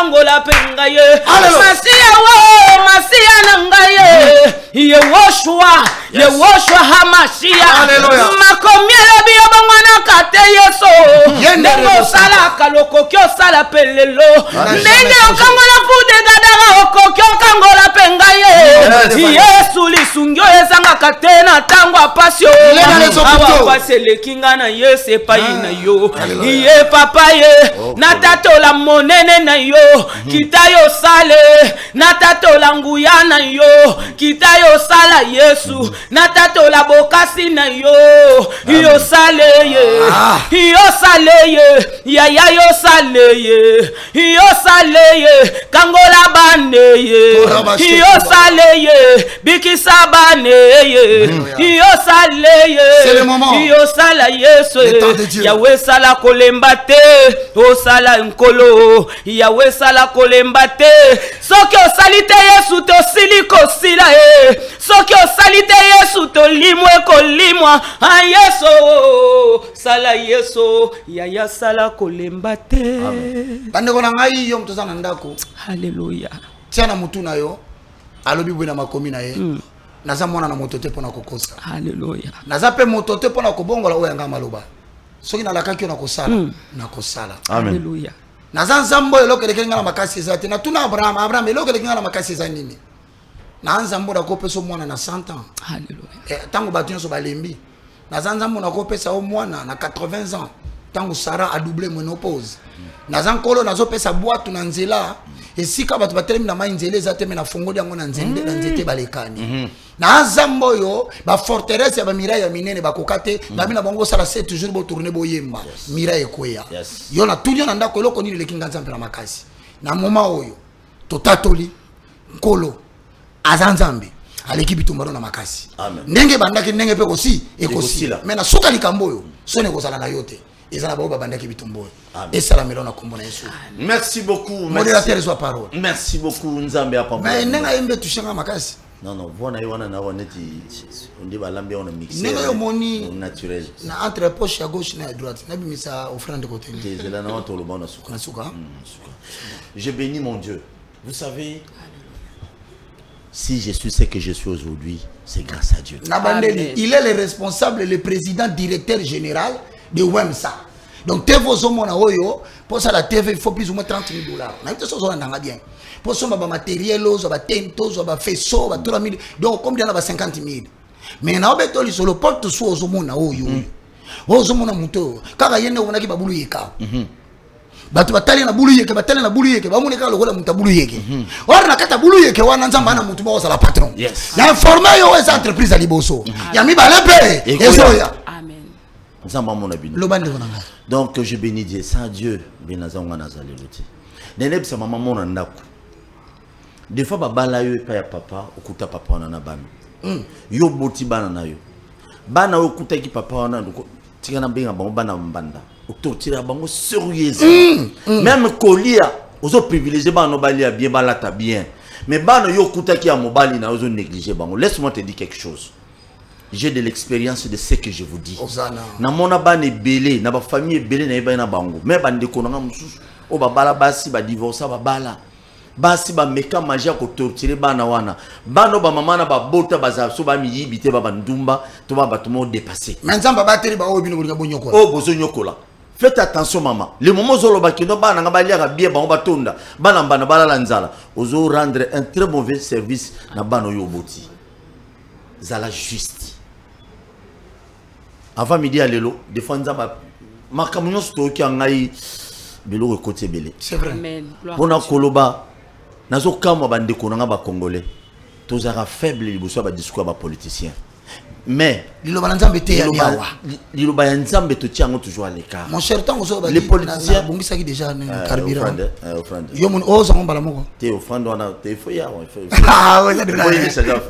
kangola pengaye Masia wo Masia nangaye Yewoshua Hamashia makomiele biyo bangwana kate yeso Nengo sala kaloko kyo sala pelelo Nenge okangola fude gadara okokyo kangola pengaye Yesu lisungyo ezanga katena tangwa pasyo Awa pasele kinga na yese payi na yo Iye papa ye natatola monene na yo Kitayo sale natatola nguya na yo Kitayo sala Yesu natatola bokasi na yo Yo sale ye Yo sale ye Yaya yo sale ye Yo sale ye Kangola bane ye Yo sale ye Bikisa bane ye Yo sale ye Yo sala Yesu Yahweh sala kolembate O sala nkolo Yahweh sala kolembate Soki o salite Yesu to siliko sila Soki o salite Yesu to limwe kolimwa Yesu sala Yesu Yaya sala kolembate Bande kona ngai yo mtozana ndako Hallelujah Tiana mutu na yo alobi bwena makomi na ye Naza mwana na motote pona kokosa Hallelujah Naza pe motote pona kobongola oya nga maloba Soki na lakaki na kosala na kosala Hallelujah Naza nzambo eloko lekenga na makasi ezate na tuna Abraham eloko lekenga na makasi ezanini Na nzambo na kopeso mwana na 100 ans Hallelujah Tango batu nso balembi Naza nzambo na kopesa o mwana na 80 ans Tango Sarah a doublé ménopause Naza nkolo nazo pesa boîte na nzela esika batu batelemi na mai nzela ezateme na fongoli yango na nzende na nzete balekani na nzambo yo ba forteresse ya ba miraille ya minene bakokate ngabi na bango sala 7 jours bo tourner boyemba miraille ekoya yo na tulio na ndako eloko nini lekinga nzambe na makasi na moma oyo totatoli nkolo azanzambe aleki bitumbaro na makasi ndenge bandaki ndenge pe kosi ekosila mais na soka likambo oyo sone kozala na yote Merci beaucoup. Merci beaucoup Nzambe apa. Mais nenga yembe tushanga makasi. Non non, bona yona na woneti on dit balambe on mixer. Nenga yo moni naturel. Na entre poche à gauche na à droite. Na bimisa offrande côté. Désolé na to lo bona suka. Suka. Je bénis mon Dieu. Vous savez, si je suis ce que je suis aujourd'hui, c'est grâce à Dieu. Nabandeli, il est le responsable, le président directeur général de WEMSA. Donc, TV Zomona Oyo, pour ça la TV, il faut plus ou moins $30 000. On a dit ça, on a bien. Pour ça, on a matériel, on a tento, on a faisceau, on a 3 000. Donc, combien on a 50 000. Mais on a besoin sur le porte sous Zomona Oyo. Zomona Muto. Car il y a un qui va bouler yeka. Batu batali na bulu yeke, batali na bulu yeke, bamune ka lokola muta bulu yeke. Ora na kata bulu yeke wana nzamba na mutu ba la patron. Na informer yo esa entreprise ali boso. Ya mi balepe. Ezoya. Amen. Donc je bénis Dieu, sans Dieu, benazanga nazali luti. Neneb sa maman mon ndako. Des fois babala yo pa ya papa, okuta papa wana na bana. Yo boti bana na yo. Bana okuta ki papa wana ndoko tika na benga bango bana mbanda. Okutira bango sérieusement. Même kolia, ozo privilégier bana balia bien balata bien. Mais bana yo okuta ki ya mobali na ozo négliger bango. Laisse-moi te dire quelque chose. J'ai de l'expérience de ce que je vous dis. Na mona bane belé, na ba famille belé na yeba na bango. Mais bande ko na mususu o ba bala basi ba divorce ba bala. Basi ba meka magia ko torturer bana wana. Bano ba mama na ba bota baza so ba mi yibite ba bandumba to ba batumo dépasser. Manzamba bateri ba o bino ko bonyokola. Oh bozo nyokola. Faites attention maman. Le moment zolo ba kino bana ngaba lia bien ba batonda. Bana bana bala lanzala. Ozo rendre un très mauvais service na bano yo boti. Zala juste. Avant midi à l'élo, des fois, ma camion stocké en aïe, belo côté belé. C'est vrai. On a koloba, nazo kama bande konanga ba congolais. Tous ara faible les bosso ba discours ba politicien. Mais lilo banzambe te ya yawa. Lilo banzambe to tiango toujours à l'écart. Mon cher temps les politiciens bongisa ki déjà carburant. Offrande. Yo mon oza ngomba la moko. Te offrande on a te faut ya. Ah ouais, c'est vrai.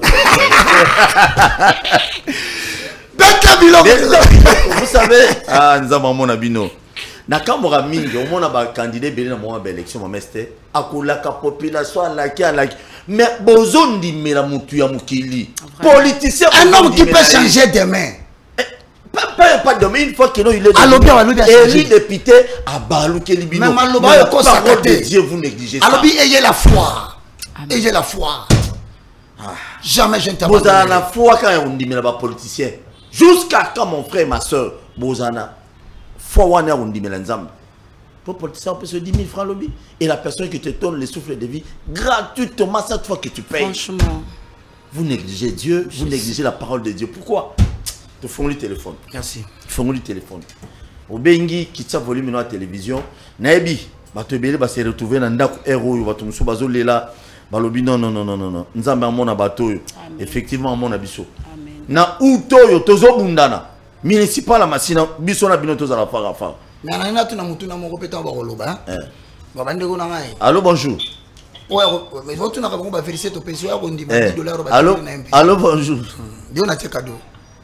Vous savez, nous avons mon abino. Na kamora mingi, on a ba candidat belé na mo ba élection meste. Akola ka population la ki. Mais bozon di mera mutu ya mukili. Politicien. Un homme qui peut changer demain. pas de mais une fois que non il est élu député à Balouké Libino. Même Aloba parole de Dieu vous négligez ça. Alobi ayez la foi. Ayez la foi. Jamais je ne t'ai pas la foi quand on dit mais là-bas politicien. Jusqu'à quand mon frère et ma soeur Bozana foi wana on dit mais l'ensemble. Pour politicien on peut se 10 000 francs lobby et la personne qui te donne le souffle de vie gratuitement cette fois que tu payes. Franchement. Vous négligez Dieu, vous négligez la parole de Dieu. Pourquoi? Tu fais le téléphone. Merci. Tu fais le téléphone. Au Bengi, qui t'a volé maintenant la télévision. Naibi, bah te belé, bah se retrouver dans le héros, bah te moussou, bah zolé là, bah lobi non. Nous avons mon abato. Effectivement, mon abisso. Na uto yo tozo bundana. Municipal la machine, biso na bino toza la fara. Mais on a tout na mutu na mon compétent ba koloba. Ba bande ko na ngai. Allô, bonjour. Ouais, mais vous tu na ba féliciter ton pension on dit $10 ba. Allô, bonjour. Dio na cadeau.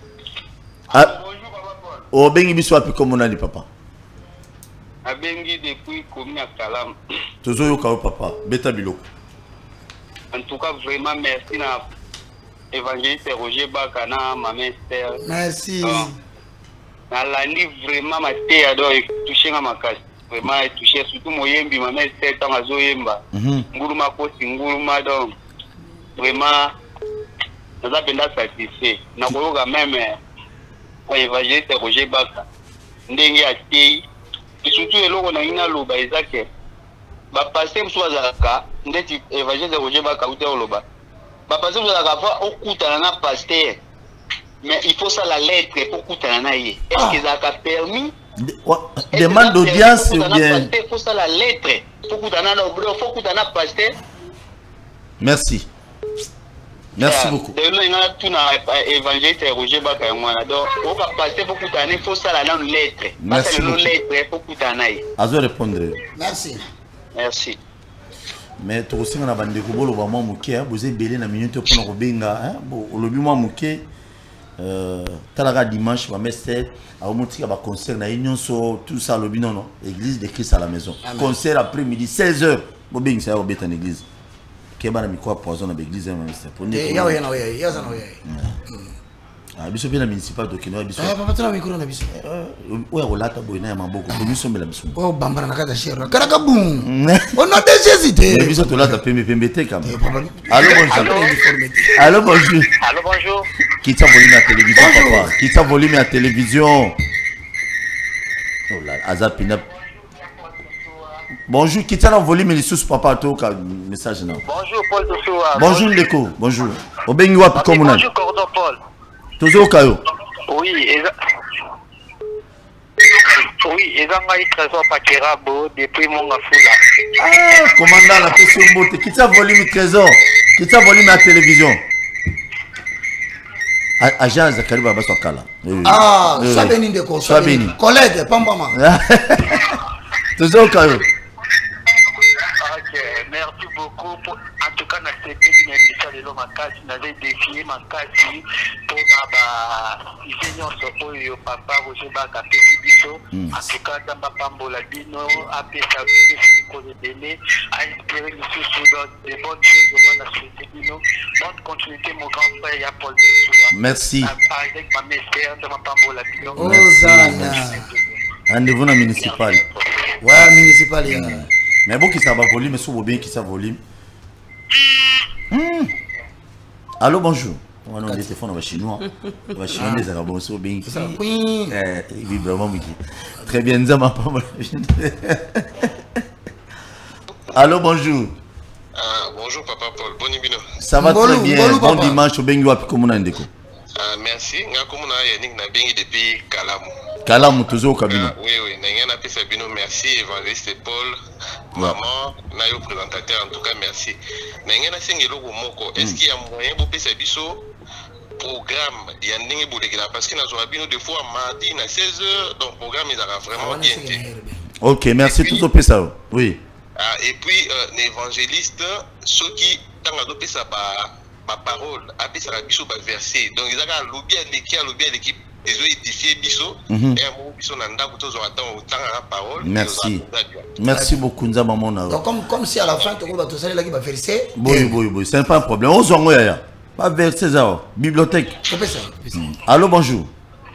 Bonjour papa Paul. Oh bengi biso api comme on a dit papa. A bengi depuis commune à Kalam. Tozo yo ka papa, beta biloko. En tout cas vraiment merci na évangéliste Roger Bakana ma mère Esther. Merci. Na landi vraiment ma terre do toucher na makasi. Vraiment toucher surtout moyembi ma mère Esther tant azoyemba. Nguruma ko singuruma donc vraiment ça penda satisfait. Na koyoka même évangéliste Roger Baka ndenge atei surtout eloko na ina loba ezake ba passer mswazaka ndeti évangéliste Roger Baka ute loba ba passer mswazaka fa okutana na pasteur mais il faut ça la lettre pour kutana na ye est-ce que ça a permis demande d'audience ou bien il faut ça la lettre pour kutana na obro faut kutana pasteur. Merci. Merci beaucoup. Évangéliste Roger Baka donc on va passer pour kutana il faut ça la lettre. Merci beaucoup. Lettre pour kutana. Azo répondre. Merci. Merci. Mais tu sais qu'on a bandé ko bolo ba mo muke vous êtes belé na minute pour na benga hein bon olobi mo muke talaga dimanche ba messe a omutika ba concert na union so tout ça lobi non église de Christ à la maison. Concert après-midi 16h bo benga ça obeta en église. Keba na mikwa poison na église ma messe pour ni. Ya za no ya. Ah biso bien la municipal to kino biso. Papa tuna micro na biso. Ouais olata boina ya maboko biso mbela biso. Oh bambara na kata shero. Karaka boum. On a des hésité. Biso to lata pembe te kam. Allô bonjour. Allô bonjour. Allô bonjour. Qui t'a volé la télévision papa? Qui t'a volé la télévision? Oh là, Azapina. Bonjour, qui t'a volé mes sous papa to ka message na. Bonjour Paul Tosoa. Bonjour Ndeko, bonjour. Obengi wapi comme on a. Bonjour Cordon Paul. Tozo kayo. Oui, et ça m'a été trésor Pakerabo depuis mon afula. Ah, commandant la question beauté. Qui t'a volé mes trésors? Qui t'a volé ma télévision? Agent Zakari Baba Sokala. Ah, Sabeni Ndeko. Sabeni. Collègue, Pambama. Tozo kayo. Ok, merci beaucoup. En tout cas, on a accepté une émission de l'homme à casse. On avait défié ma casse pour la seigneur Sopo papa Roger Baka Biso. En tout cas, dans ma pambola bino, après ça, pour le délai, à inspirer les sous-soudants des bonnes choses au monde à souhaiter bino. Bonne continuité, mon grand frère, ya Paul Tosoa. Merci. Avec ma mère, dans ma pambola bino. Ozana. Rendez-vous dans municipal. Ouais, municipal. Mais bon, qui ça va voler, mais souvent bien qui ça vole. Allô, bonjour. On a des téléphones, on va chinois. On va chinois, mais ça va bon, c'est bien. Oui. Vraiment, très bien, ça m'a pas mal. Allô, bonjour. Bonjour, papa Paul. Bonibino. Ça va très bien. Bon dimanche, au Bengo, comme on a un déco. Merci. Nga comme on a yannick na bengi depuis Kalamu. Kalamu, toujours au cabinet. Oui, n'a pas Sabino, merci. Évangéliste Paul, maman, nayo présentateur, en tout cas, merci. N'a pas sengelo moko. Est-ce qu'il y a moyen pour faire biso programme yanningi boulégla parce que nous avons bien deux fois mardi à 16h, donc programme il a vraiment bien été. Ok, merci tout au ça. Oui. Et puis l'évangéliste, ceux qui ont adopté ça par parole, après ça a biso par verset. Donc ils ont lobby à l'équipe. Ils ont édifié biso et un mot biso nanda kuto zo attend autant à la parole. Merci. Merci beaucoup Nzamba mona. Donc comme si à la fin tu vas tout ça là qui va verser. Oui, c'est pas un problème. On zongo ya. Pas verser ça. Bibliothèque. Allô, bonjour.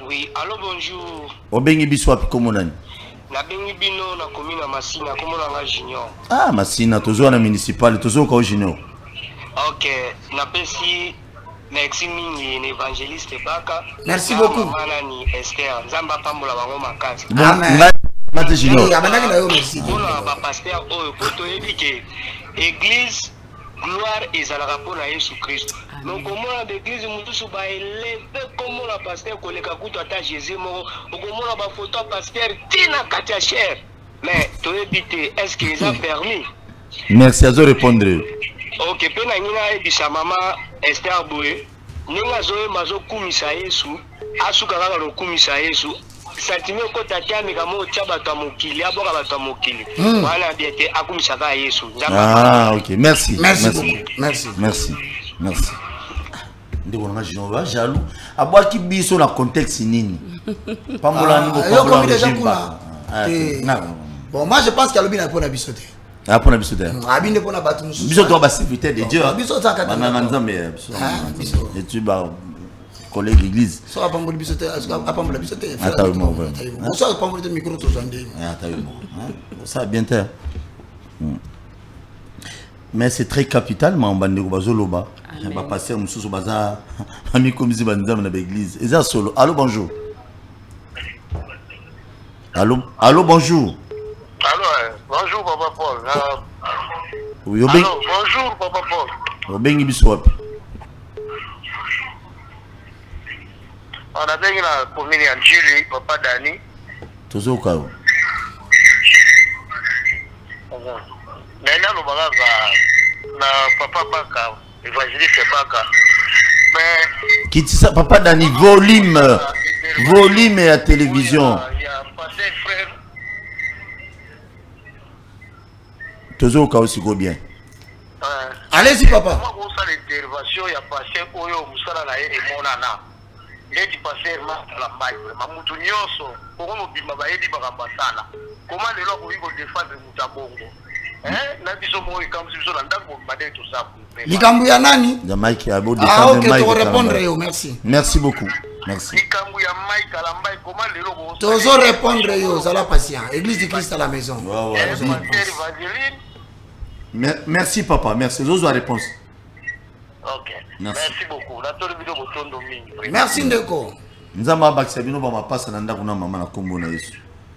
Oui, allô, bonjour. Obengi biso api komonani. Na bengi bino na commune Masina, komona nga Junior. Ah, Masina, tozo na municipal, tozo ka Junior. Ok, na pesi merci mingi ni évangéliste Baka. Merci beaucoup. Mana ni Esther, Nzamba pambola bango makasi. Amen. Mate Junior. Abandaki na yo merci. Bona ba pasteur oyo poto yebike église gloire ezalaka mpona Yesu Christ. Donc komona d'église mutusu ba eleve komona pasteur koleka kutu ata Jésus moko okomona ba photo pasteur tina kati ya cher. Mais toyebi te est-ce que ça permis? Merci à répondre. Ok, pe na ngina ebisa mama Esther Boye. Ninga zoe mazo kumisa Yesu, asuka kaka lokumisa Yesu. Sentiment ko tatiami kamo tshaba tamokili, aboka batamokili. Wala biete akumisa ka Yesu. Ah, OK. Merci. Merci beaucoup. Merci. Merci. Merci. Ndeko na Junior va jaloux. Abwaki biso na contexte nini? Pambola ni ko déjà kuna. Bon, moi je pense qu'il y a le bien pour la bisote. Ah, pour la bisote. Ah, bien pour la battre. Bisote doit serviteur de Dieu. Bisote ça quand même. Et tu vas collègue l'église. So a pambola bisote, a pambola bisote. Attends, moi. So a pambola de micro to zande. Attends, moi. Ça bien terre. Mais c'est très capital, mais on va dire bazoloba. On va passer un sous bazar. Ami comme si banzam na l'église. Et ça solo. Allô, bonjour. Allô, bonjour. Allô, bonjour Papa Paul. Oui, allô, bonjour Papa Paul. Obengi biso. On a bien la commune en Chili, Papa Dani. Tozo kao. Nena lo bagaga na Papa Baka, évangéliste Baka. Mais qui ça Papa Dani volume à télévision. Il y a passé frère. Tozo kao aussi go bien. Allez-y papa. Comment vous savez l'intervention il y a passé oyo musala na ye monana. Leti passer la maille mamutu nyoso komo bimba bayebi bakambasana comment lelo ko yiko défendre mutabongo na biso mo ikamsi biso na ndako bade to sabu likambu ya nani ya Mike abo défendre Mike. Ah OK, to répondre yo, merci. Merci beaucoup. Merci. Likambu ya Mike Alamba comment lelo ko to répondre yo, ça la patient. Église du Christ à la maison. Merci papa, merci. Zozo a réponse. OK. Merci beaucoup. Merci Ndeko. Nzamba bakisa bino ba mapasa na ndako na mama na kombo na Yesu.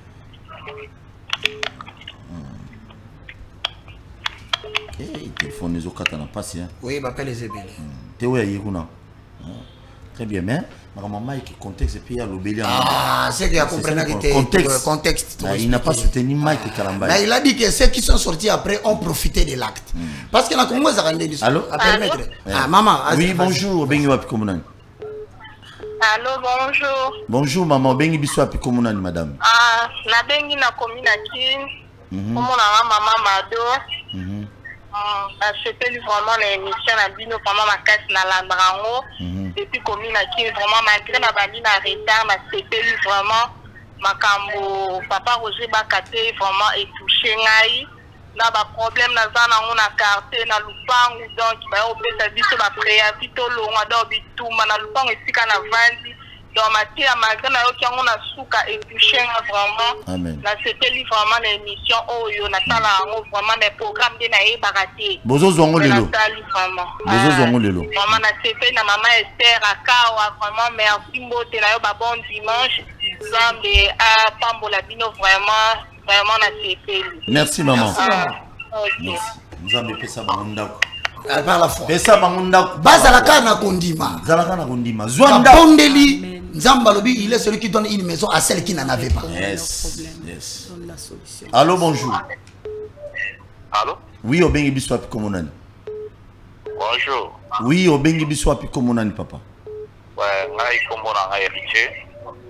Téléphone les okata na passe hein. Oui, m'appelle les ébélés. Théo ya yekuna. Très bien, mais ma maman qui contexte et puis il y a l'obéli. Ah, c'est qu'il a compris que contexte. Il n'a pas soutenu Mike Kalamba. Mais il a dit que ceux qui sont sortis après ont profité de l'acte. Parce que la Congo ça rendait du Allô? À permettre. Ah maman. Oui, bonjour, bengi wapi komunani. Allô, bonjour. Bonjour maman, bengi biso wapi komunani madame. Ah, na bengi na commune Kin. Komona maman Mado. C'était vraiment l'émission na bino vraiment makasi na landrango. Depuis commune Kin vraiment malgré ma bandi na retard na c'était vraiment makambo papa Roger Bakate vraiment est touché ngai. Na ba problème na za na ngona carte na lupangu donc ba opesa biso ba préavis to longa do bituma na lupangu esika na vandi donc matia malgré na yo ki ngona suka et touché vraiment. Amen. Na c'était vraiment l'émission oyo na tala ngo vraiment les programmes de na e bakate. Bozo zongo lelo. Bozo zongo lelo. Maman na c'était na maman Esther akawa vraiment merci mbote na yo ba bon dimanche. Zambe a pambola bino vraiment na c'était. Merci maman. Okay. Nzambe pesa bangondako. Par la foi. Pesa bangondako. Bazalaka na kondima. Zalaka na kondima. Zwanda Bondeli. Nzamba lobi, il est celui qui donne une maison à celle qui n'en avait pas. Yes. Yes. Allô, bonjour. Allô? Oui, obengi biso api komonani. Bonjour. Oui, obengi biso api komonani papa. Ouais, ngai komona ngai héritier.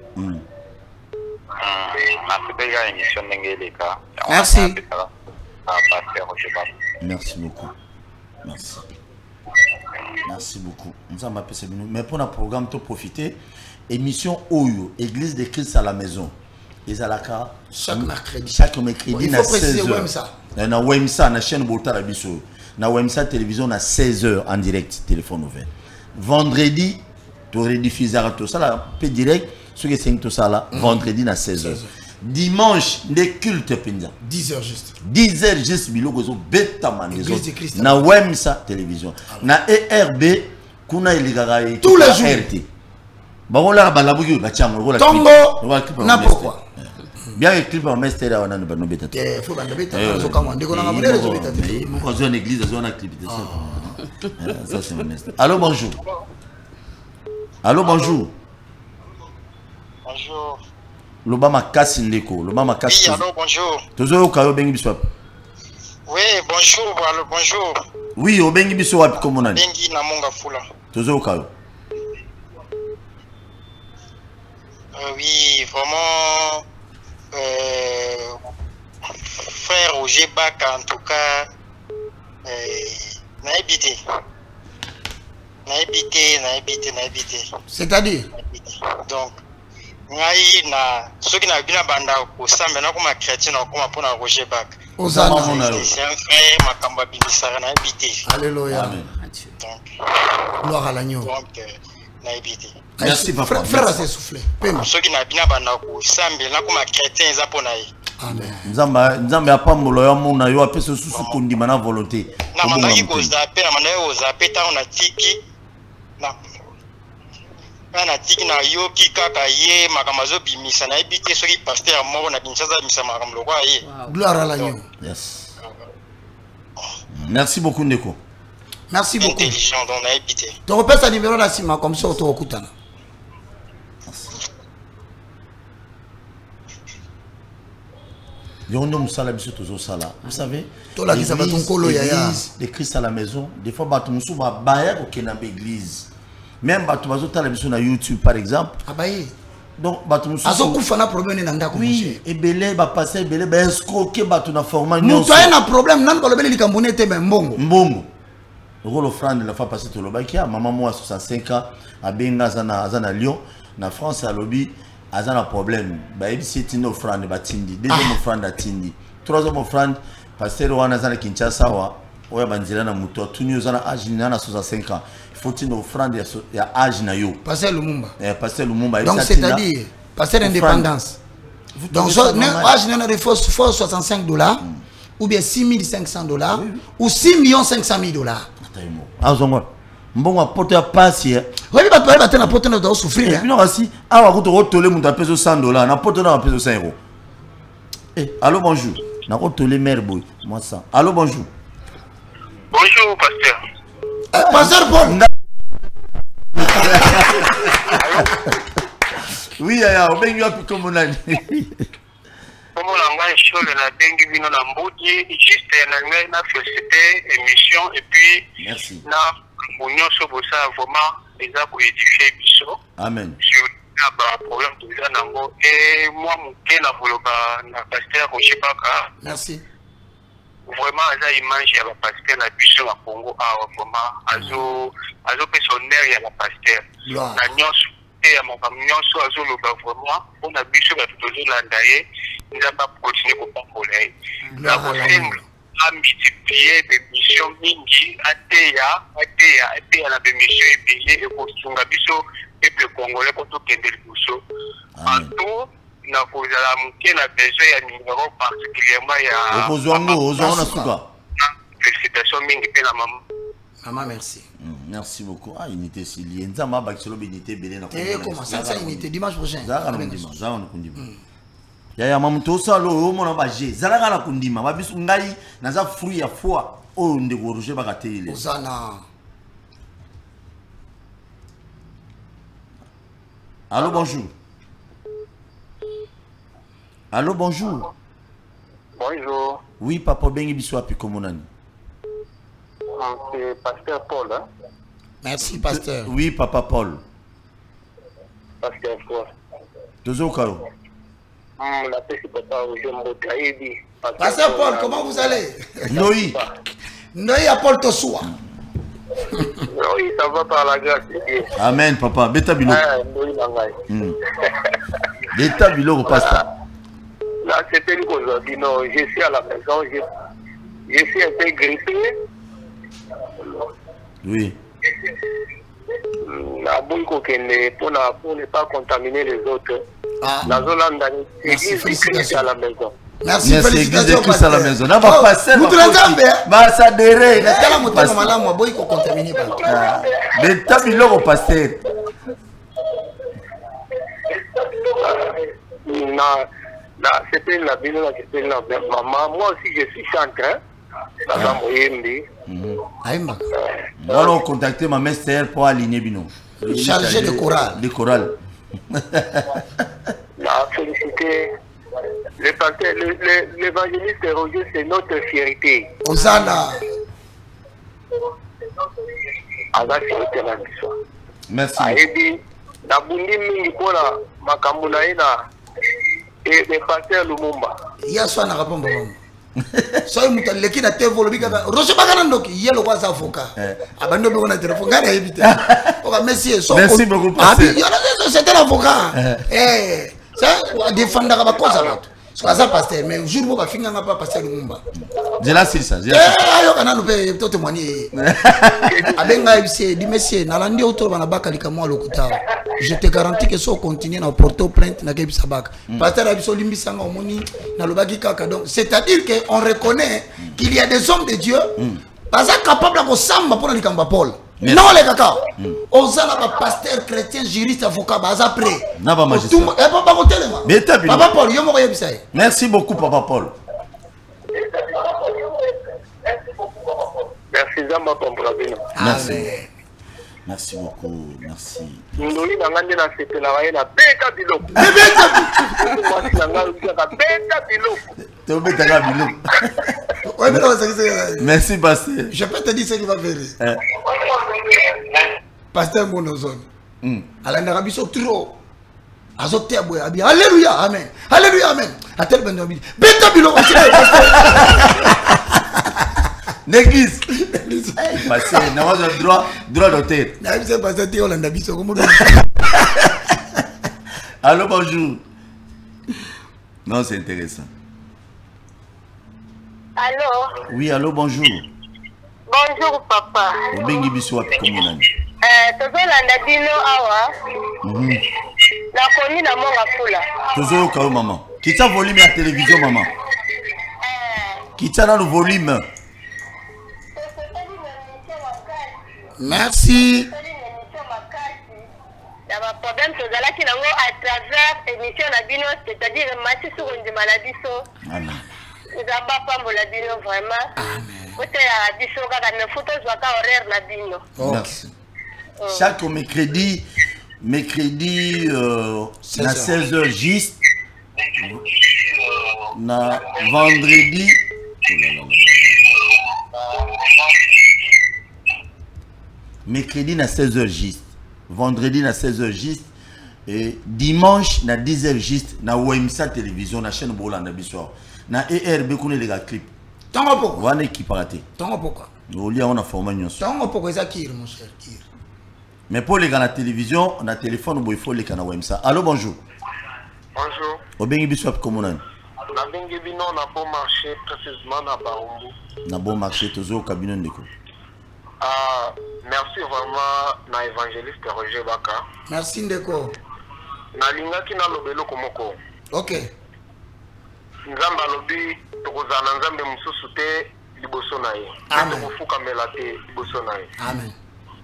Merci. Merci beaucoup. Merci. Merci beaucoup. Mais pour notre programme, tu profiter. Émission Oyo, Église de Christ à la maison. Ezalaka chaque mercredi. Chaque mercredi, il faut préciser Wemsa. Na Wemsa, na chaîne Bota Rabiso. Na Wemsa télévision à 16h en direct, téléphone ouvert. Vendredi, tu rediffusera tout ça là, peu direct. Ce qui est tout ça là, vendredi à 16h. Dimanche, des cultes penja. 10h juste. 10h juste, biloko zo beta man. Église de Christ. Na Wemsa télévision. Na ERB, kuna iligara tous les jours. RT. Bon là, balabuki, bachamo, Tongo, na pourquoi? Bien que clip en mestre là, on a nos bêta. Il faut bande bêta. On a commandé qu'on a monnaie les bêta. Quand on est église, on a clip. Ça c'est mon mestre. Allô, bonjour. Allô, bonjour. Bonjour. Lobama Kassindeko, Lobama Kassindeko. Oui, allô, bonjour. Toujours au Kayo Bengi Biswap. Oui, bonjour, allô, bonjour. Oui, au Bengi Biswap, comme on a dit. Bengi Namonga Fula. Toujours au Kayo. Oui, vraiment, frère Roger Baka, en tout cas, n'a habité. C'est-à-dire? Donc, ngai na soki na bina banda ko sambe na kuma chrétien na kuma pona Roger Baka. Osana. C'est un frère makamba bimisara na habité. Alléluia. Amen. Donc, gloire à l'agneau. Donc, na habité. Merci papa. Frère a s'essoufflé. Soki na bina banda ko sambe na kuma chrétien za pona yi. Amen. Nzambe apambolo ya muna yo apesa susu kondima na volonté. Na mandaki ko zape na mandaki ko zape ta na tiki na tiki na yoki kaka ye makamazo bimisa na ebité soki pasteur moko na Kinshasa bimisa makamlo kwa ye. Gloire à l'agneau. Yes. Merci beaucoup Ndeko. Merci beaucoup. Intelligent donc na ebité. Tu repères sa numéro là Sima comme ça autour au Koutana. Vous savez, l'église à la maison, des fois, l'église. Même sur YouTube, par exemple. Donc, oui, et belé, passer, belé, escroquer, na format. Nous avons un problème, non, le belé, il y a un mbongo. Mbongo. Le rôle offrande, la fois passée, tout le bakia, maman, moi, 65 ans, à Benga, à Lyon, na France, à Lobby. Azana problème ba c'est une offrande batindi deuxième offrande atindi troisième offrande pasteur wana zana Kinshasa wa oya banzela na muto tuni ozana âge na 65 ans il faut une offrande ya âge na yo pasteur Lumumba pasteur Lumumba donc c'est-à-dire pasteur indépendance donc âge na de faut $65 ou bien $6,500 ou $6,500,000 azongo mbongo apoto ya pasi oui ba to ba tena poto na do souffrir et puis non aussi awa ko to tole muta peso $100 na poto na peso €5 allô bonjour na ko tole mère boy moi ça allô bonjour Bonjour pasteur pasteur Paul oui ya o bengi api comme on a dit comme on a chaud la bengi bino na mbudi juste na féliciter émission et puis merci na Mounion Sobosa vraiment les a pour édifier Bisso. Amen. Sur le problème de Zanango et moi, mon na pasteur Roger Baka. Merci. Vraiment, à image à la pasteur na Bisso à Congo, vraiment, azo personnaire à la pasteur. Na nyonso et à mon nyonso azo le vraiment, on a Bisso à tout le landaye, nous avons continué au Pambolay. La a multiplié des missions mingi ateya na des missions ébillées et kosunga biso peuple congolais koto kendel biso en tout na kozala muke na besoin ya numéro particulièrement ya okozwango na suka félicitations mingi pe na maman merci merci beaucoup unité silié nzamba bakisolo unité belé na comment ça unité dimanche prochain za on kundima ya mamuto salo o mona baje zalaka na kundima babisu ngai naza fruit ya foi o ndeko Roger Baka tele Osana. Allô bonjour. Allô bonjour. Bonjour. Oui papa bengi biso api komonani. C'est pasteur Paul hein? Merci pasteur. Oui papa Paul. Pasteur Paul. Toujours Karo. La paix papa Roger Mbokaïdi. Pasteur Paul, comment vous allez? Noï. Noï à Paul Tossoua. Oui, ça va par la grâce de Dieu. Amen papa, beta bilo. Beta bilo pasteur. Là, c'était une cause. Non, je suis à la maison, je suis un peu grippé. Oui. pour ne pas contaminer les autres. Merci, félicitations à la maison. Merci, félicitations. Église de Christ à la maison. Là, va passer. Va s'adhérer. Le tableau au pasteur. C'était la ville, c'était la maman. Moi aussi, je suis chanteur. On a contacté ma mère pour aligner Bino. Chargé de chorale. De chorale. Félicité. Le pasteur, l'évangéliste Roger, c'est notre fierté. Hosanna. Merci. Le pasteur Lumumba. Il y a soit un rapport. So il muta leki na tevo lobi kaka roche bakana ndoki yelo kwa avocat abando be na téléphone ngana éviter oka merci so merci beaucoup pasteur c'était l'avocat ça défendre ka bakoza bato so ça pasteur mais jour bo ba finga nga pa pasteur Lumumba je la c'est ça ayo kana no pe to témoigner abenga ibse di monsieur na landi auto bana bakalika mo lokuta je te garantis que so continuer na porter plainte na kebisa baka pasteur abiso limbisanga omoni na lobaki kaka donc c'est-à-dire que on reconnaît qu'il y a des hommes de Dieu baza capable ko samba pona likamba Paul non les kaka ozala ba pasteur chrétien juriste avocat baza prêt na ba magistrat papa ko telema papa Paul yo mo yebisa merci beaucoup papa Paul merci Zamba Pombrabino merci merci beaucoup merci ndoli nangande na sepela waye na beka biloko merci pasteur je peux te dire ce qui va faire pasteur Monozone alanda biso trop azote aboya abi alléluia amen alléluia amen atel bendo bi beta biloko l'église passé n'a pas droit d'auteur na c'est passé ti olanda biso comme allô bonjour non c'est intéressant allô oui allô bonjour bonjour papa obengi biso wapi komunani tozolanda bino awa nakoni na monga fula tozoyoka yo maman kita volume ya télévision maman kita na le volume. Merci. Il y a un problème qui à travers l'émission Nabino, c'est-à-dire match sur une maladie. Amen. Nous n'avons pas la Nabino vraiment. Amen. Vous avez la photo de horaire Nabino. Merci. Chaque mercredi, à 16h juste, na vendredi. Mercredi à 16h juste, vendredi à 16h juste, et dimanche à 10h juste, na Wemsa télévision, na chaîne Bolanda Bissor, na ERB qu'on est les gars clip. Tant pourquoi? On a qui paraté. Tant pourquoi? Au lieu on a formé tant pourquoi ça qui mon cher qui. Mais pour les gars à la télévision, on a téléphone, il faut les gars à Wemsa. Allô bonjour. Bonjour. Au Bengi Bissor comment on a? Na Bengi Bino na bon marché précisément na Baombo. Na bon marché toujours au cabinet de l'école. Merci vraiment na évangéliste Roger Baka. Merci Ndeko. Na lingaki na lobelo komoko. OK. Nzamba lobi tokozana nzambe mususu te liboso na ye. Amen. Tokofuka melate liboso na ye. Amen.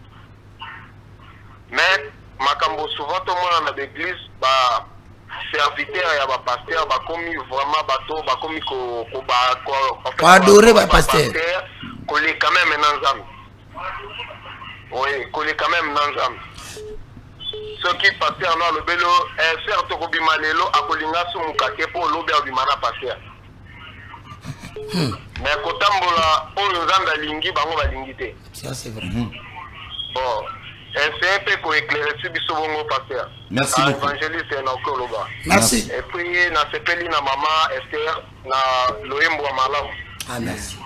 Mais makambo souvent to mona na l'église ba serviteur ya ba pasteur ba komi vraiment bato ba komi ko ba adorer ba pasteur. Collé quand même na nzambe. Oui, collé quand même Nanzam. Ce qui passe dans le bélo, faire Tokobi Malelo, à Kolinga Soumukake pour l'Ober du Mana Passer. Mais Kotambola, on nous a lingi, bango va lingité. Ça c'est vrai. Bon, c'est un peu pour éclairer ce bisobongo Passer. Merci beaucoup. Évangéliste et Naokoloba. Merci. Et puis, na sepeli na maman Esther, na Loembo Malam. Ah merci.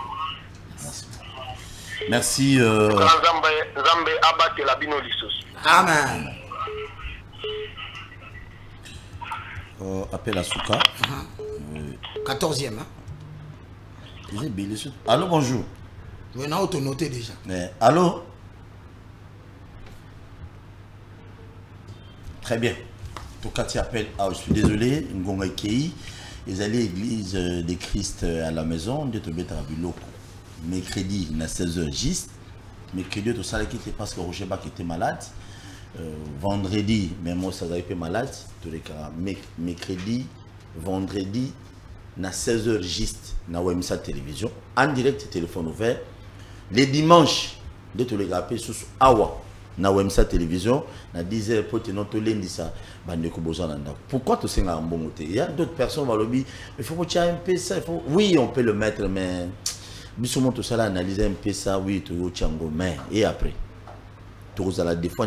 Merci. Zambe abate la bino lisos. Amen. Appel à Souka. 14e. Hein? Allô, bonjour. Vous avez noté déjà. Allô? Très bien. Tout cas, tu appelles. Ah, je suis désolé. Ngonga Kei. Ils allaient à l'église de Christ à la maison. De te mettre à Biloko. Mercredi, à 16h juste. Mercredi, tout ça, parce que Roger Bach était malade. Vendredi, même moi, ça a été malade. Tous les cas, mercredi, vendredi, à 16h juste, na WMSA télévision, en direct, téléphone ouvert. Les dimanches, de tous les gars, sous Awa, na WMSA télévision, na 10h, pour te noter lundi ça, pourquoi tu sais un bon côté? Il y a d'autres personnes qui vont dire, il faut que tu aies un peu ça. Oui, on peut le mettre, mais bisous, tout ça, analyser un peu ça, oui, tu as un mais et après. Des fois,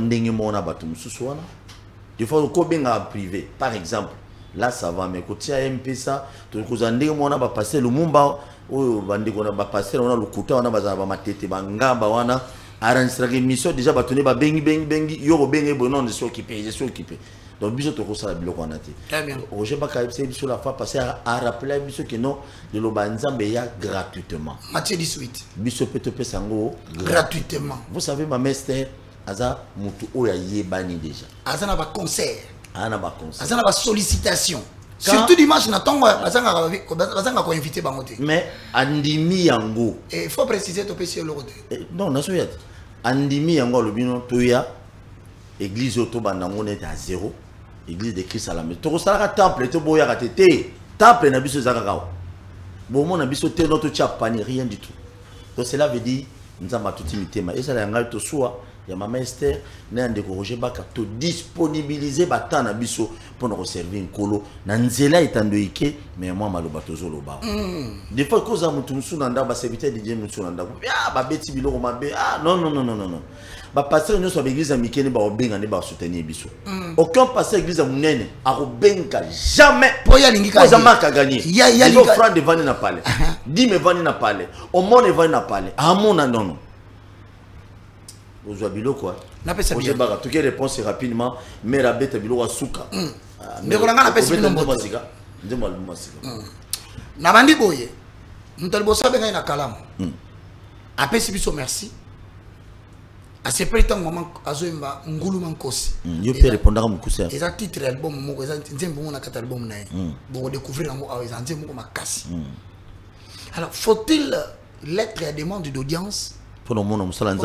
des fois, au privé, par exemple, là ça va, mais quand tu as un peu ça, tu as passer le mumba, ou passer le couteau, on a matete, bangaba, on a arrangé une mission, déjà, tu as bengi, yo bengi, bon, je suis occupé. Donc, bisous, tu as ça, très bien. Roger Baka, sur la fois passée à rappeler que non, de l'Obanzambeya gratuitement. Matthieu 18. Bisous, peut-être sango gratuitement. Vous savez, ma mère, Aza mutu oya yebani déjà. Aza na ba concert. Ana ba concert. Aza na ba sollicitation. Surtout dimanche na tongo bazanga ko inviter bangote. Mais andimi yango. Et il faut préciser to pesi le côté. Non, na soyat. Andimi yango le bino toya église auto bandango net à 0. Église de Christ à la maison. To sala temple to boya ka tete. Temple na biso zakaka. Bon mon na biso te notre chapani rien du tout. Donc cela veut dire nous avons tout imité mais ça la ngal to soit il y a maman Esther, n'ayant Roger Baka, te disponibiliser battant à biso pour nous servir un colo. Nanzela est en doïke, mais moi malobatozo loba. Des fois, quand on a un nanda, bah serviteur de Dieu nous nanda. Ah, bah beti bilo romabé. Ah non. Bah passer nous sur l'église américaine, bah obenga ne bah soutenir biso. Aucun passer l'église amunene, a obenga jamais. Pour y aller, pour jamais qu'à gagner. Il y a des frères de vani na palais. 10 me vani na palais. Au monde vani na palais. Ah mon non. Vous avez bilo quoi? Na pesa bien. Tu as réponse rapidement, mais la bête bilo wa suka. Mais on a na pesa bien mbo. Ndemo masika. Na bandi boye. Mutalibosa benga na kalamu. Apesi biso merci. A ce prétend moment azoimba ngulu mankosi. Yo peut répondre à mon cousin. Et ça titre album moko eza nzembo mona kata album na ye. Bon découvrir ngo a eza nzembo ko makasi. Alors faut-il l'être à demande d'audience? Pour le monde,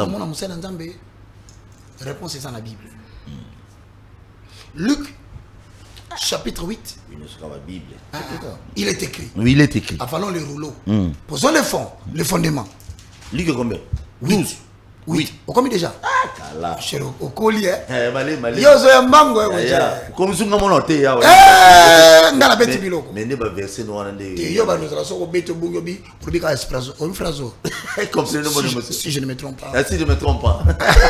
réponse est dans la Bible. Luc, chapitre 8. Il est écrit. Oui, il est écrit. Avalons les rouleaux. Posons les fonds, les fondements. Luc combien? 12. Oui. Au combien déjà? Ah, cher au collier. Malé. Yo zo mbango comme si on a été. Ndala beti biloko. Mais ne ba verser no wana de. Yo ba nous raso ko beto bungo bi pour bi ka espresso. On frazo. Comme si je ne me trompe pas. Si je ne me trompe pas.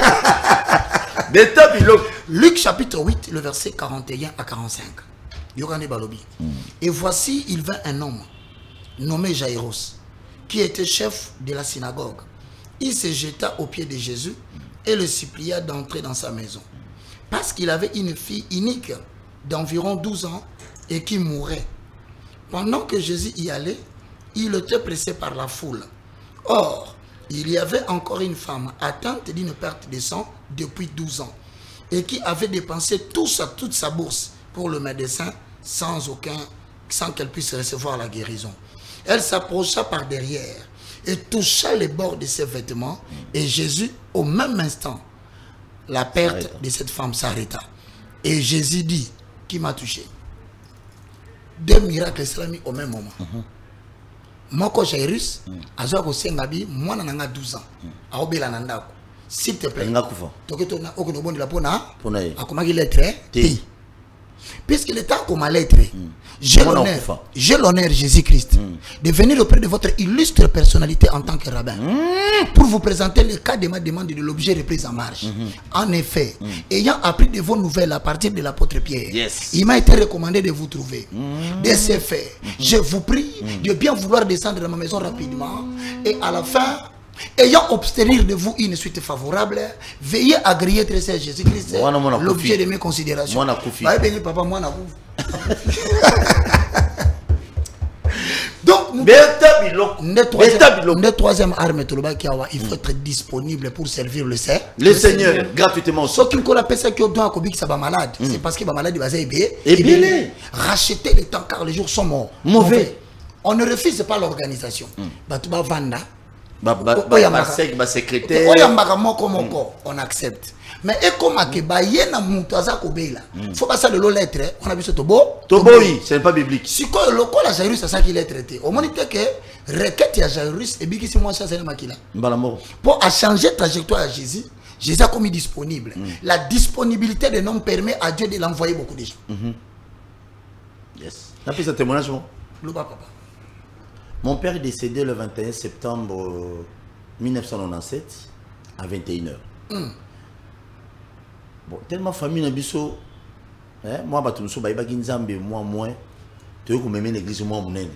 Des top biloko. Luc chapitre 8 le verset 41 à 45. Yogane balobi. Et voici il vint un homme nommé Jaïros qui était chef de la synagogue. Il se jeta aux pieds de Jésus et le supplia d'entrer dans sa maison. Parce qu'il avait une fille unique d'environ 12 ans et qui mourait. Pendant que Jésus y allait, il était pressé par la foule. Or, il y avait encore une femme atteinte d'une perte de sang depuis 12 ans et qui avait dépensé toute sa bourse pour le médecin sans qu'elle puisse recevoir la guérison. Elle s'approcha par derrière et toucha les bords de ses vêtements et Jésus, au même instant, la perte de cette femme s'arrêta. Et Jésus dit, qui m'a touché? Deux miracles s'est mis au même moment. Moko Jairus, Azoko Sengabi, moi n'anga 12 ans. Aobela Nandako. S'il te plaît. Toketona, Okonobo de la Pona. Akomagi lettre. Puisque le temps qu'on m'a lettre, j'ai l'honneur, Jésus-Christ, de venir auprès de votre illustre personnalité en tant que rabbin pour vous présenter le cas de ma demande de l'objet repris en marche. En effet, ayant appris de vos nouvelles à partir de l'apôtre Pierre, il m'a été recommandé de vous trouver. De ce fait, je vous prie de bien vouloir descendre dans ma maison rapidement et à la fin, ayant obtenu de vous une suite favorable, veillez à griller très cher Jésus-Christ, l'objet de mes considérations. Donc, troisième arme, il faut être disponible pour servir le Seigneur gratuitement. Ce qui me appelle ça qui est malade, c'est parce que les malades va et racheter le temps car les jours sont morts. Mauvais. On ne refuse pas l'organisation. Vanda. Secrétaire. On accepte. Mais et comme que bayena mutaza kobela. Faut pas ça de l'eau lettre, on a vu ce Toboyi, c'est pas biblique. Si quoi le col à Jairus c'est ça qu'il est traité. Au moment que requête ya Jairus et biki c'est moi ça c'est makila. Pour à changer trajectoire à Jésus, Jésus a commis disponible. La disponibilité de l'homme permet à Dieu de l'envoyer beaucoup de gens. Yes. T'as fait ce témoignage bon? Papa. Mon père est décédé le 21 septembre 1997 à 21h. Bon, tellement famille na biso, moi ba tumuso ba ibaki nzambe moi tu veux qu'on me mette l'église moi monene.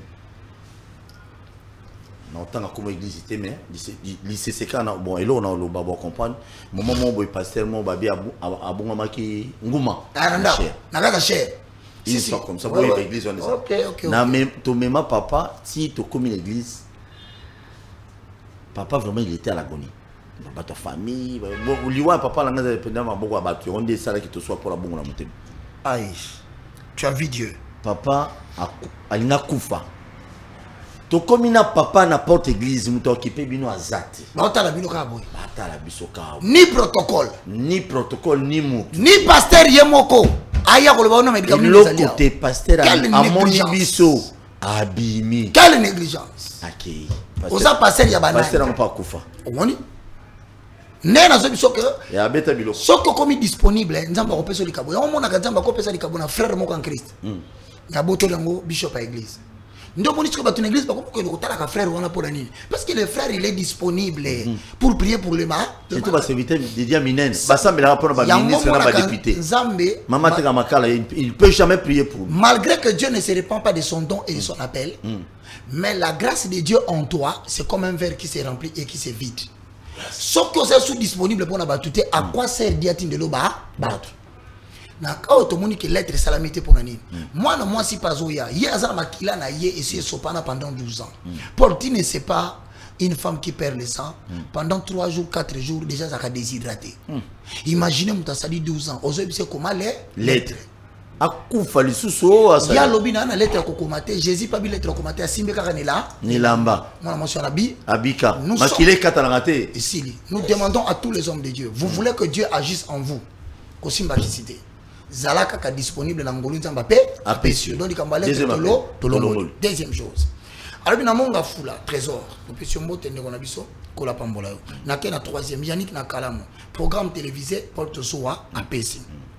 Non tant comme église était mais lycée c'est quand bon et là on a le baba comprendre moment mon boy pasteur mon babi abonga maki nguma. Na cher. Il soit comme ça boy l'église on est ça. OK. Na même to même papa si tu comme l'église papa vraiment il était à l'agonie. Ta famille, papa on dit ça qui te soit pour la bonne la montée. Aïe, tu as vu Dieu. Papa a une koufa. To comme ina papa n'importe église, nous t'occuper bino azati. Ni protocole. Ni protocole, ni mou. Ni pasteur yemoko. Aya ko le ba no médicament. L'autre côté pasteur a moni biso abimi. Quelle négligence. OK. Oza pasteur ya banana. Pasteur n'a pas koufa. Omoni? Nena zo biso que ya beta biloko soko komi disponible nzamba ko pesa likabo ya omona ka nzamba ko pesa likabo na frère moko en Christ na boto lango bishop à église ndo moni tiko batuna église ba ko ko tala ka frère wana pour nini parce que le frère il est disponible pour prier pour le mal c'est tout ba serviteur de dia minen ba sambela pour ba ministre na ba député nzambe mama te ka makala il peut jamais prier pour malgré que Dieu ne se répand pas de son don et de son appel mais la grâce de Dieu en toi c'est comme un verre qui s'est rempli et qui se vide. Sauf que c'est sous disponible pour n'abattre à quoi sert diatine de l'eau battre. Na quand tout le monde qui lettre salamité pour nani. Moi non moi si pas oya. Hier azar makila na ye et c'est sopana pendant 12 ans. Paul tu ne sais pas une femme qui perd le sang pendant 3 jours 4 jours déjà ça a déshydraté. Imaginez mutasali 12 ans. Ozo c'est comment les lettres. Akufa lisusu asa ya lobina na lettre kokomate Jésus pas bi lettre kokomate asimbe kaka ni lamba moi mon cher Abi abika makile katalangate ici nous demandons à tous les hommes de Dieu vous voulez que Dieu agisse en vous kosimba kisite zalaka ka disponible na ngolu nzamba pe apesio donc ikambale tolo deuxième chose alors bina monga fula trésor opesio mbote ndeko na biso kola pambola yo na ke na troisième Yannick na kalamu programme télévisé porte soa apesi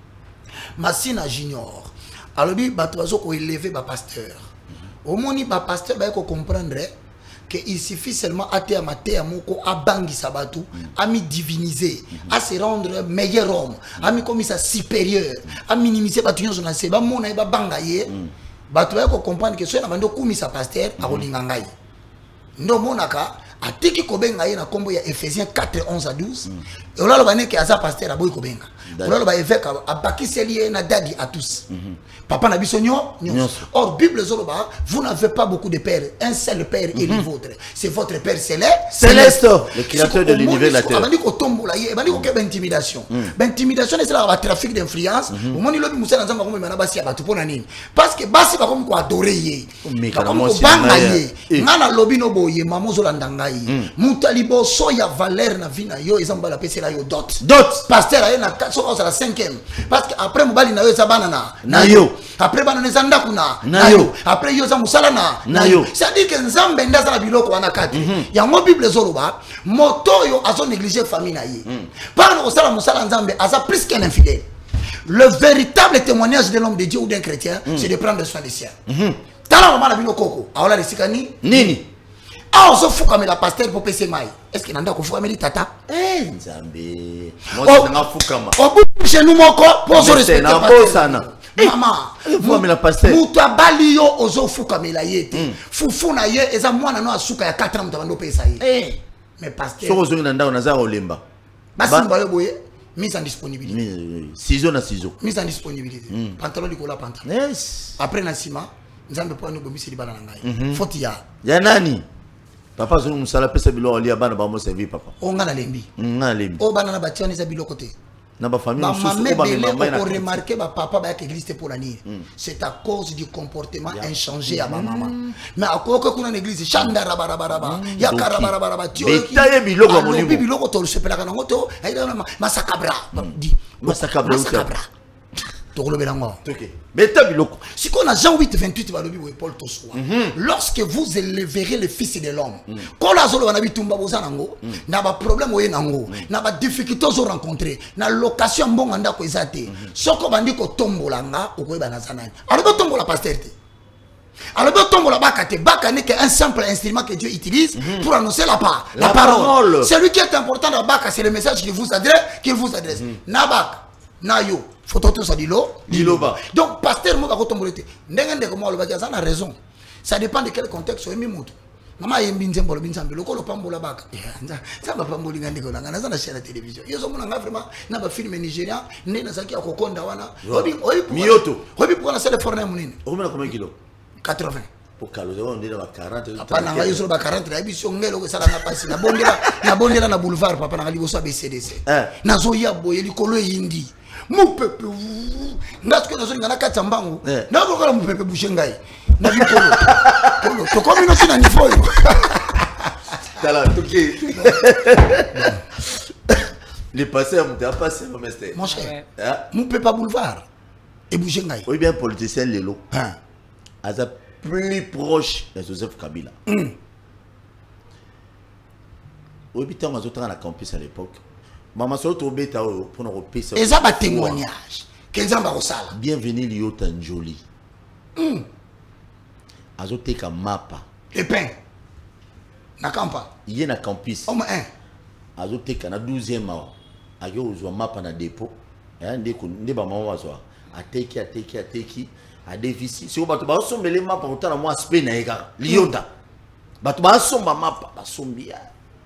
Massina Junior. Alors, il va élever le pasteur. Au moins, le pasteur va comprendre qu'il suffit seulement à bangi sabatu, à me diviniser, à se rendre meilleur homme, à me commis ça supérieur, à minimiser batuyon son assez, à mon aïba bangaye. Batu va comprendre que ce n'est pas commis sa pasteur à Rolingangaï. Non, monaka. A tiki kobenga ye na kombo ya Ephésiens 4 11 à 12 et on a le bané qui a sa pasteur a boy kobenga on a le ba évêque a bakiseli na dadi à tous papa na bisonyo or Bible zoloba vous n'avez pas beaucoup de pères un seul père et le vôtre c'est votre père céleste le créateur de l'univers la terre bandi ko tombola ye bandi ko ke intimidation intimidation c'est là trafic d'influence au moment lobi musala nzamba ko mena basi ya batu pona nini parce que basi ba ko adorer ye ko banga ye ngana lobi no boye mamozo landanga Moutalibo soya valeur na vie na yo ezamba la pese la yo dot pasteur aye na so la 5e parce que après mobali na yo za banana na yo après banana zanda kuna na yo après yo za musala na yo ça dit que nzambe ndaza na biloko wana kati ya mo bible zoloba moto yo azo négliger famille na ye par no sala musala nzambe aza plus qu'un infidèle. Le véritable témoignage de l'homme de Dieu ou d'un chrétien c'est de prendre soin des siens. Tala mama na bino koko awala resikani nini. Ah, on se fout comme la pasteur pour passer maille. Est-ce qu'il y a un fout comme tata? Eh, Nzambe. Moi, je n'en fous comme ça. Chez nous, mon corps, pour se respecter. Maman, vous la pasteur. Mouta balio, ozo fou comme la yete. Foufou na ye, et ça, moi, non, à souka, il y a 4 ans, on doit payer ça. Mais pasteur. Si vous avez un olimba. Bassin Bayoboye, mise en disponibilité. Ciseaux na ciseaux. Mise en disponibilité. Pantalon du cola pantalon. Yes. Après, Nassima. nzambe po anobomisi libala na ngai faute ya nani papa zo musala pesa biloko lia bana ba mo servir papa o nga na lembi o bana na batiani za biloko te na ba famille mususu o ba mema na remarquer ba papa ba église pour la nuit c'est à cause du comportement inchangé à ma maman mais à quoi que kuna l'église chanda rabaraba ya karabaraba tio betaye biloko mo ni biloko to se pelaka ngo to aida masakabra di masakabra si on a Jean 8 28 Paul lorsque vous éleverez le fils de l'homme quand la zolo na bitumba bozana ngo na ba problème oye nango na ba difficulté zo rencontrer na location mbonga ndako ezate soko bandi ko tombola nga okoyeba na zanani alors tombola pasteur te alors tombola bakate bakane que un simple instrument que Dieu utilise pour annoncer la parole. Celui qui est important dans baka c'est le message qu'il vous adresse nabak nayo photo tout ça diloba donc pasteur mo ba ko tombolete ndenge ko mo lo ba ça a raison ça dépend de quel contexte o mi mutu mama yembi nzembolo binzambe lokolo pambola baka ça ba pamboli ngandi ko ngana za na chaîne de télévision yeso mona nga vraiment na ba film nigérien ne na zaki akokonda wana mioto obi pour na sele forne munini o mena combien kilo 80 pour calorie on dit ba 40 papa na nga yeso ba 40 na biso ngelo ko sala na pasi na bondela na boulevard papa na liboso BCDC na zo ya boye likolo yindi mupepe ndasko nazo ngana kata mbangu ndako kala mupepe bushengai na bikolo to comme no sina niveau tala toki les passés ont passé mon master mon cher mupepe boulevard et bushengai oui bien politicien lelo aza plus proche de Joseph Kabila oui bitan mazo tra na campus à l'époque maman solo to beta pour nous repasser et ça va témoignage qu'exemple au sala bienvenue Lio Tanjoli azote ka mapa le pain na campa yé na campus au moins azote ka na 12e mawa ayo uzwa mapa na dépôt nde ba mawa azwa ateki a déficit si bato ba sombele mapa utana mo aspect na eka Liota bato ba somba mapa ba sombia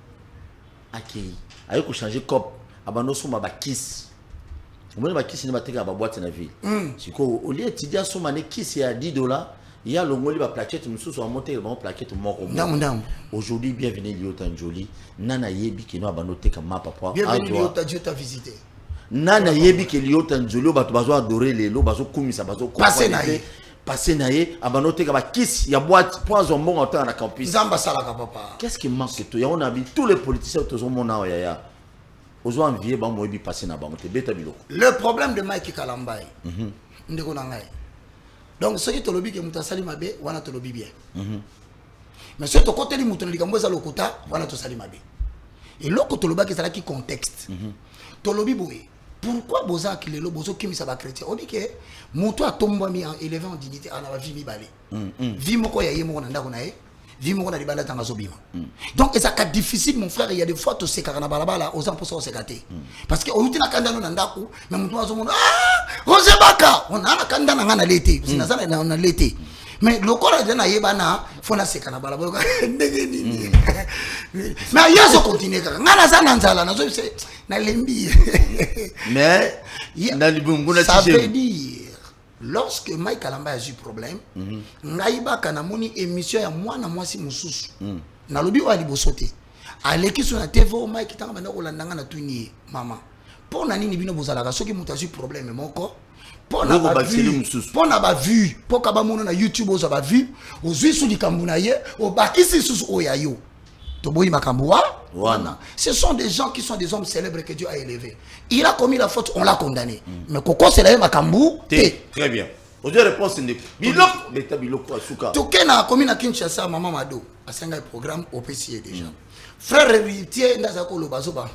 akei ayo ko changer cop abano soma ba kiss omoni ba kiss ni bateka ba boîte na ville siko au lieu étudiant soma ne kiss ya $10 il y a longoli ba plaquette mususu a monter ba plaquette moko ndam aujourd'hui bienvenue Lio Tanjoli nana yebi kino abano teka mapa po bienvenue Lio Tanjoli ta visiter nana yebi ke Lio Tanjoli bato bazo adorer lelo bazo kumisa bazo passer naé abano teka ba kiss ya boîte po azo mbongo ta na campus zamba sala ka papa qu'est-ce qui manque to ya on a vu tous les politiciens autour mona ya ozo envier ba mo yebi passer na ba mote beta biloko le problème de Mike Kalambai ndeko na ngai donc ce qui te lobi ke muta sali mabe wana te lobi bien mais ce to côté li muta likambo za lokuta wana to sali mabe et loko to loba ke sala ki contexte to lobi boye pourquoi boza kilelo bozo kimisa ba chrétien on dit que muto atomba mi élevé en dignité ana ba vie mi balé vie moko ya yemo na ndako na ye vie moko na libanda tanga zobima donc et ça ka difficile mon frère il y a des fois to sekaka na balabala aux emplois au sekate parce que oyuti na kandano na ndako mais muto azomona Rosebaka on a kandana ngana lete sinazana na lete mais le corps de na yebana fona seka na balabala ndenge nini mais yeso continue kaka ngana sana nzala na zo se na lembi mais na libungu na ça veut dire lorsque Mike Kalamba a eu problème ngaiba kana moni émission ya mwana mwasi mususu na lobi wa libosote aleki so na TV Mike tanga bana ko landanga na tuni mama pona nini bino bozalaka soki mutu a eu problème moko pona ba vu poka ba mono na YouTube oza ba vu ozwi su likambu na ye obakisi susu oyayo to boyi makambu wana ce sont des gens qui sont des hommes célèbres que Dieu a élevés il a commis la faute on l'a condamné mais koko c'est la makambu très bien aujourd'hui réponse n'est biloko beta biloko asuka to kena commis na Kinshasa maman Mado asenga programme au PCA déjà frère héritier ndaza ko lobazo ba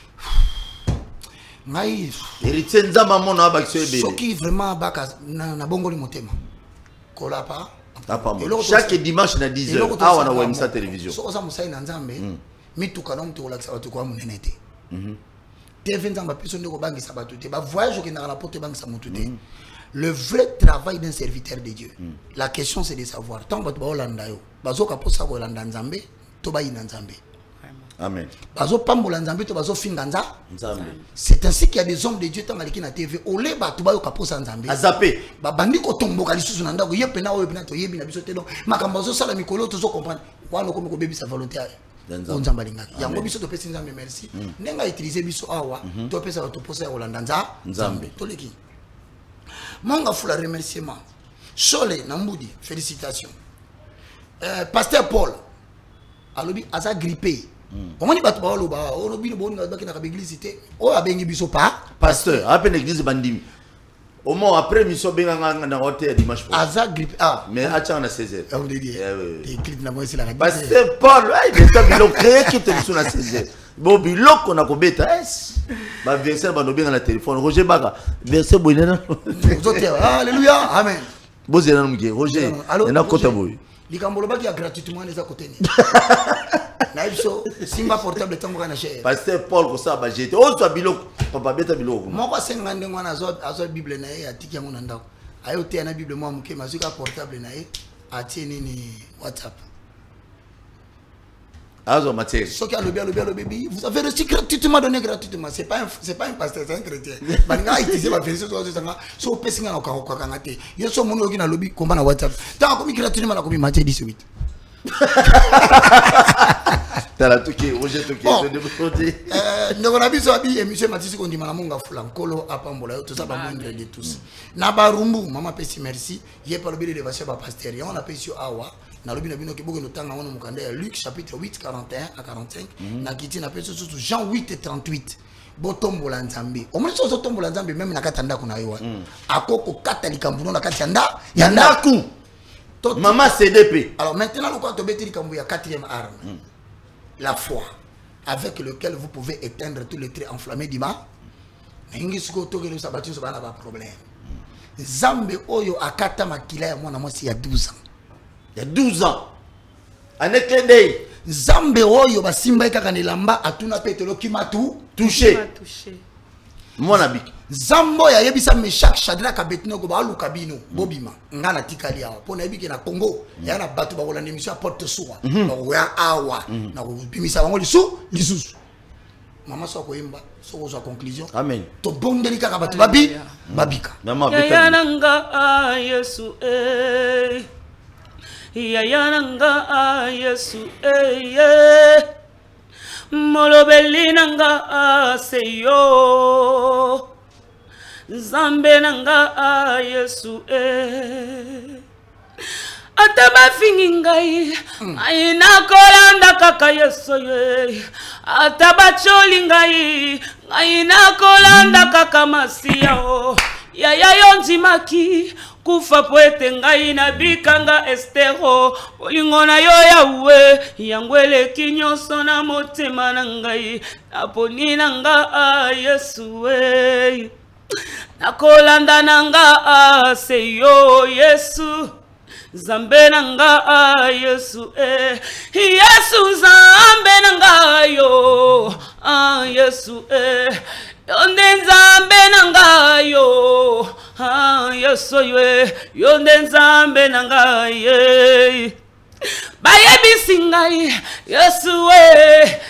ngai héritier nzamba mona ba kisebe soki vraiment baka na bongoli motema kola pa chaque dimanche na 10h awa na wemsa télévision so oza musai na nzambe mituka na mtu olakisa batu kwa munene te TV nzamba piso ndeko bangisa batu te ba voyage ke na la porte bangisa mutu te le vrai travail d'un serviteur de Dieu la question c'est de savoir tant batu ba olanda yo bazoka posa ko olanda nzambe to ba ina nzambe Amen. Bazo pambola nzambe to bazo finga nzambe. C'est ainsi qu'il y a des hommes de Dieu tant maliki na TV olé ba to ba yo kaposa nzambe. Azapé. Ba bandi ko tomboka lisusu na ndako yepena oyo pena to yebi na biso te donc makambo zo sala mikolo to zo comprendre. Wana ko bebi sa volonté ay. Nzambe lingaki. Yango biso to pesi nzambe merci. Nenga utiliser biso awa to pesa to posa ya Holanda nzambe. To leki. Manga fula remerciement. Chole Nambudi, félicitations. Pasteur Paul, alobi aza grippé. Comment ni batu ba loba, olobi no boni na baki na église té. O abengi biso pa pasteur, appelle l'église bandimi. Au moins après mission benga na hôtel dimanche prochain. Aza grippé. Ah, mais acha na 16h. On dit. Des clips na moi c'est la radio. Pasteur Paul, il est temps de créer qui te sur la 16h. Bon biloko na kobeta. Ba verset ba no benga na téléphone. Roger Baga, verset boyena. Alléluia. Amen. Bozena mge Roger. Na kota boy. Likambolo baki ya gratuitement les à côté. Naibso simba portable tango na cher. Pasteur Paul ko sa ba jeté. O so biloko papa beta biloko. Moko 50 ngwana azo bible na ye atiki yango na ndako. Ayo te na bible moi muke mazuka portable na ye atie nini WhatsApp. Azo matière. Ce qui a le bébé, vous avez reçu gratuitement donné gratuitement. C'est pas un pasteur, c'est un chrétien. Banga itise ba verset to zanga. So pesinga na ko kangate. Yo so mono ki na lobby komba na WhatsApp. Ta ko mi gratuitement na ko mi Matthieu 18. Tala toki, Roger toki. Ndeko na biso abi émission Matisi ko ndima na monga fula nkolo apambola yo to ça ba moindre de tous. Na barumbu mama pesi merci. Ye par le biais de l'évangile ba pasteur. On a pesi awa. Na lobi na bino ke boke notanga wana mukanda ya Luc chapitre 8 41 à 45 na kiti na peso surtout Jean 8 et 38 botombola nzambe omoni so tombola nzambe même na katanda kuna yo akoko kata likambuno na kati ya ndaku maman CDP. Alors maintenant le quoi to beti likambu ya quatrième arme la foi avec lequel vous pouvez éteindre tous les traits enflammés d'ima ningi siko tokelo sabati so bana ba problème nzambe oyo akata makila ya mwana mwasi ya 12 ans. Il y a 12 ans. Anekende. Zambe oyo basimba ekaka nelamba atuna petelo kimatu touché. Mon abi. Zambo ya yebisa Meshak Shadrach Abednego ba luka bino bobima ngana tikali awa pona yebike na Congo ya na batu ba kola émission porte soa ba ya awa na ko bimisa bango lisusu mama so ko yemba so ko zo conclusion amen to bondeli kaka batu babika ya nanga Yesu Yayananga Yesu Molobelinanga seyo Zambe nanga Yesu Ataba fingingai aina kolanda kaka Yesu Ataba cholingai aina kolanda kaka Masia Yaya yonjimaki kufa poete ngai na bikanga estero olingona yo yawe yangwele kinyoso na motema na ngai aponi na nga Yesu we nakolanda na nga seyo Yesu Zambe na nga Yesu Yesu zambe na nga yo Yesu Yonde nzambe na nga yo Yesu ywe Yonde nzambe na nga ye Bayebi ngai Yesu we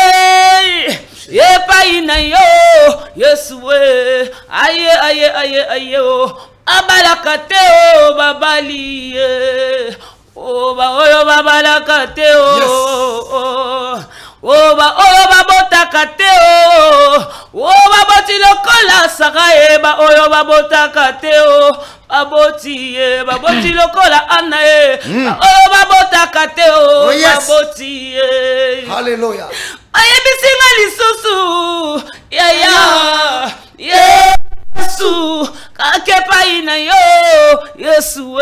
Yepa ina yo Yesu we Aye Abalakate o babali O ba oyo babalakate o Oba bota kateo Oba boti lokola sagae ba oyo babota kateo Baboti baboti lokola anae Oba bota kateo baboti Hallelujah. Ayebisinga lisusu ya Yesu kakepa ina yo Yesu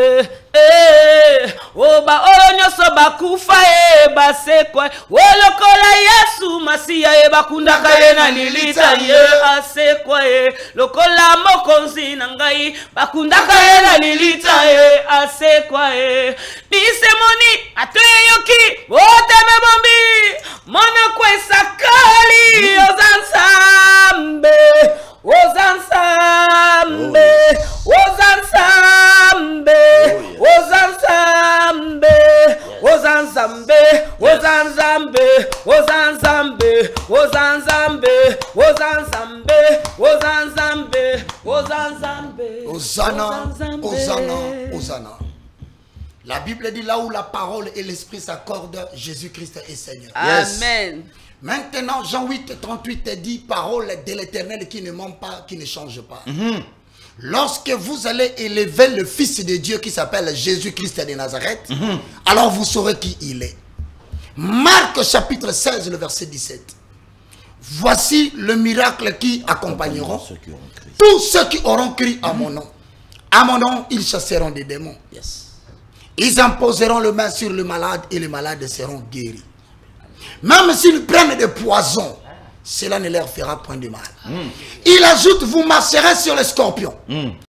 Oba onyoso bakufa basekwa lokola Yesu Masia bakundaka ye na lilita ye asekwa lokola mokonzi na ngai bakundaka ye na lilita ye asekwa bisemoni atoyoki oteme bombi mona kwesa kali ozansambe Ozanzambe Ozanzambe, Ozanzambe, Ozanzambe, Ozanzambe, Ozanzambe, Ozanzambe. Hosanna, Hosanna, Hosanna. La Bible dit là où la parole et l'esprit s'accordent, Jésus-Christ est Seigneur. Amen. Maintenant, Jean 8, 38 dit, parole de l'Éternel qui ne ment pas, qui ne change pas. Lorsque vous allez élever le Fils de Dieu qui s'appelle Jésus-Christ de Nazareth, alors vous saurez qui il est. Marc chapitre 16, le verset 17. Voici le miracle qui accompagneront tous ceux qui auront crié à mon nom. À mon nom, ils chasseront des démons. Ils imposeront le main sur le malade et les malades seront guéris. Même s'ils prennent des poisons, cela ne leur fera point de mal. Il ajoute, vous marcherez sur les scorpions.